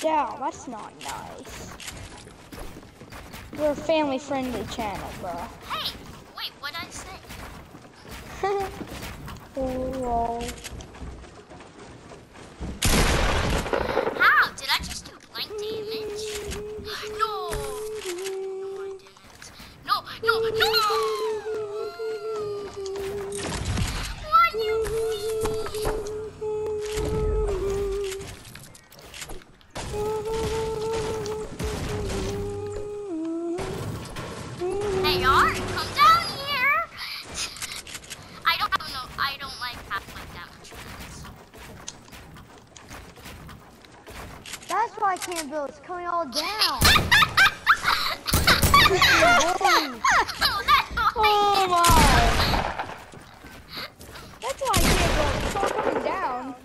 down. That's not nice. We're a family-friendly channel, bro. Hey, wait, what'd I say? Oh, How? Did I just do blank damage? No! No, I didn't. No! Why you Hey, A.B.R, come down here! I don't like having like that much friends. That's why I can't build. It's coming all down. oh my! That's why I can't go. It's all coming down.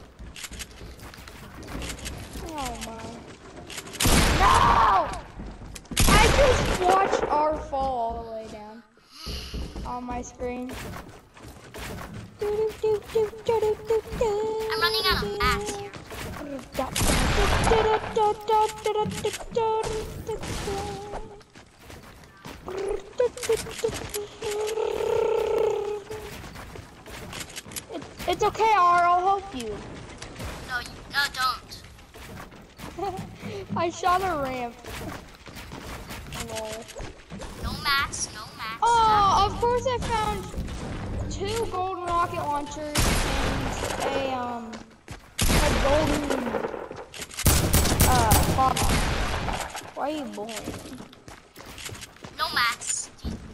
Oh my! No! I just watched our fall all the way down on my screen. I'm running out of mats here. It's okay, A.B.R, I'll help you. No, don't. I shot a ramp. Lol. No mats, no mats. Oh, of course I found 2 golden rocket launchers and a golden bomb. Why are you bullying? No mats.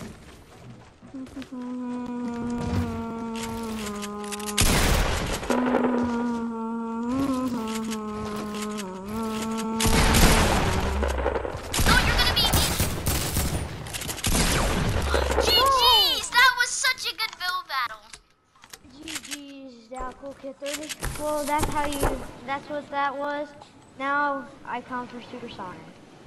Okay, 30. Well, that's what that was. Now I come for supersonic.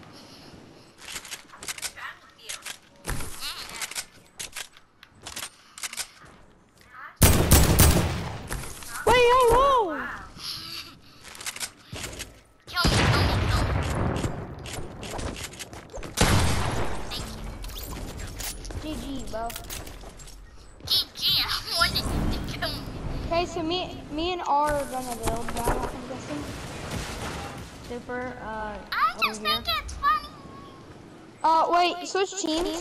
Wait, hello! Kill me. Thank you. GG, bro. GG, I wanted you to kill me. Okay, so me and A.B.R are gonna build that, I'm guessing. Super, I just think it's funny. Wait, switch teams.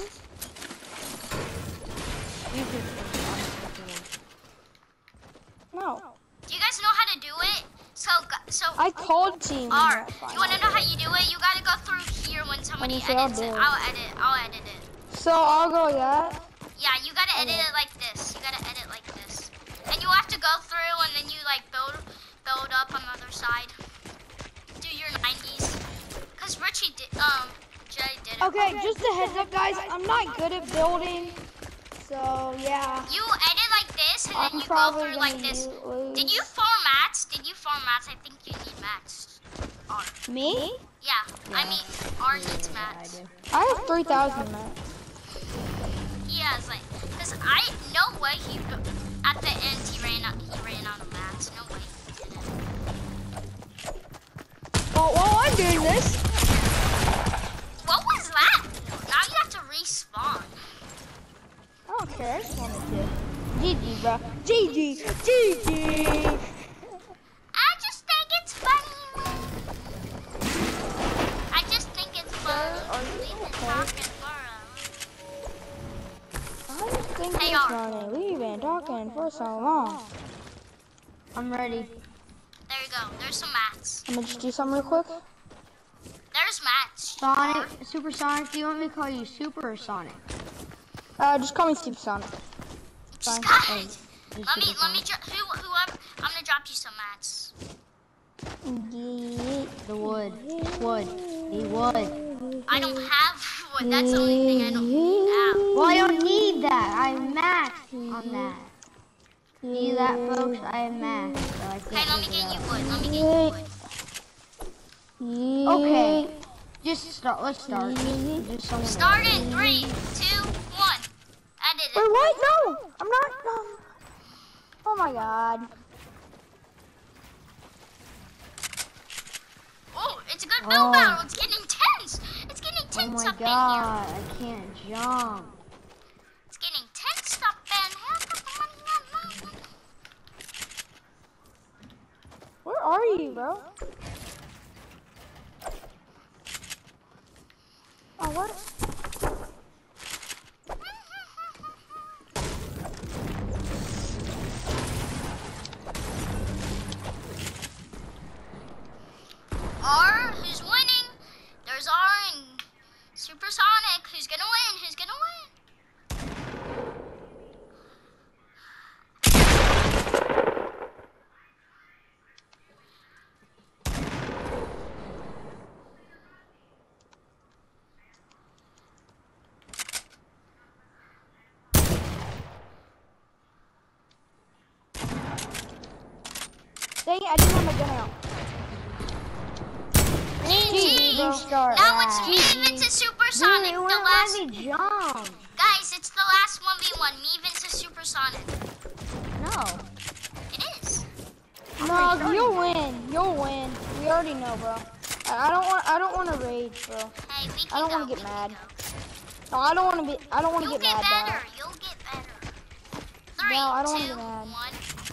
No. Do you guys know how to do it? So I called teams. A.B.R, you wanna know how you do it? You gotta go through here when somebody edits it. I'll edit it. So I'll go like that? Yeah, you gotta edit it like this. You gotta edit like this. And you have to go through and then you like build up on the other side. Do your 90s. Cause Richie did, Jay did it. Okay, just a heads up guys, I'm not good at building. So yeah. You edit like this and then you go through like this. Did you farm mats? I think you need mats. Me? Yeah, I mean, A.B.R needs mats. I have 3,000 mats. He has like, cause no way at the end he ran out of mats. No way he did it. Well, while I'm doing this. What was that? Now you have to respawn. I don't care, I just wanted to. GG, bro. GG. I just think it's funny. We've been talking for I just think Hey, it's A.B.R. funny. We've been talking for so long. I'm ready. There you go. There's some mats. I'm gonna just do something real quick. There's mats. Sonic, Supersonic. Do you want me to call you Super or Sonic? Just call me Supersonic. Just Fine. guys. Let me whoever. I'm gonna drop you some mats. The wood. The wood. I don't have wood. That's the only thing I don't need now. Well, I don't need that. I'm maxed on that. See that, folks? I am maxed. So I Okay, let me get you wood. Okay. Just start. Let's start. Start in 3, 2, 1. Edit it. Wait, what? No! I'm not. Oh my god. Oh, It's a good build battle. It's getting tense. It's getting tense Oh my up god, I can't jump. in here. It's getting tense up in here. Where are you, bro? Oh, what? R, who's winning? There's R and Supersonic. Who's gonna win? Who's gonna win? Dang it, I didn't have my gun out. GG. Restart. Now it's me into Supersonic. Dude, The last, jump. guys, it's the last 1v1. Me into Supersonic. No. It is. No, you'll win. You'll win. We already know, bro. I don't want to rage, bro. Hey, we can I don't go. want to get We can mad. go. No, I don't want to be. I don't want to You'll get get mad, better. dog. You'll get better. 3, No, I don't wanna 2, get mad. 1.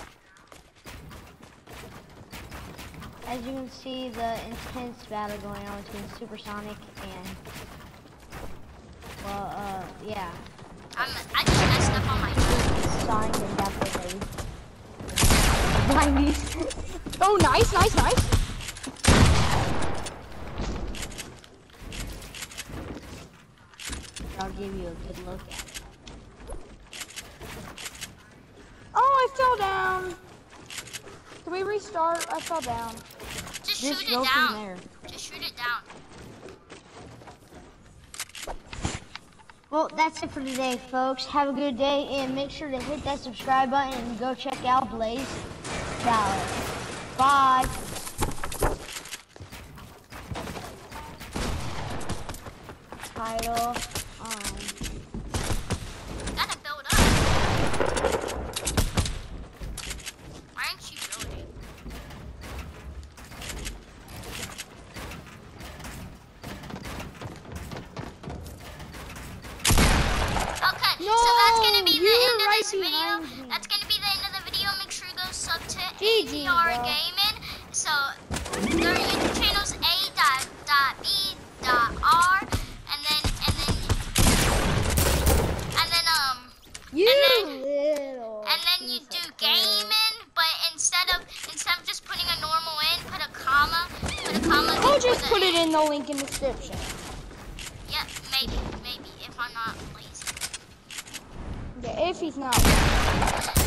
As you can see, the intense battle going on between Supersonic and, well, yeah. I just messed up on my phone. Sonic and definitely 90s. Oh, nice, nice, nice. I'll give you a good look at it. Oh, I fell down. Can we restart? I fell down. Just Just shoot go it from down. there. Just shoot it down. Well, that's it for today, folks. Have a good day, and make sure to hit that subscribe button and go check out BlaZe. Bye. Title. Gotta build up. Why aren't you building? Okay, No, so that's gonna be the you end were of right this video. behind me. That's gonna be the end of the video. Make sure you go sub to GG, A.B.R. bro. Gaming. So their YouTube channel's A.B.R. You And then you do gaming, but instead of just putting a normal in, put a comma. I'll just put it in the link in the description. Yeah, maybe if I'm not lazy. Yeah, if he's not.